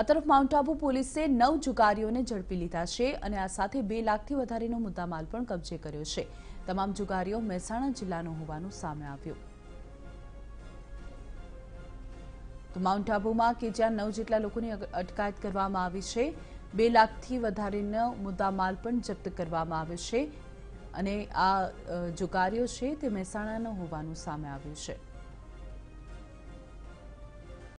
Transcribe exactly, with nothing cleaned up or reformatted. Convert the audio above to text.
આ તરફ માઉન્ટ આબુ પોલીસે નવ જુગારીઓને ઝડપી લીધા છે અને આ સાથે બે લાખથી વધારેનો મુદ્દામાલ પણ કબજે કર્યો છે। તમામ જુગારીઓ મહેસાણા જિલ્લાનો હોવાનું સામે આવ્યું। તો માઉન્ટ આબુમાં કે જ્યાં નવ જેટલા લોકોની અટકાયત કરવામાં આવી છે, બે લાખથી વધારેનો મુદ્દામાલ પણ જપ્ત કરવામાં આવ્યો છે અને આ જુગારીઓ છે તે મહેસાણાનો હોવાનું સામે આવ્યું છે।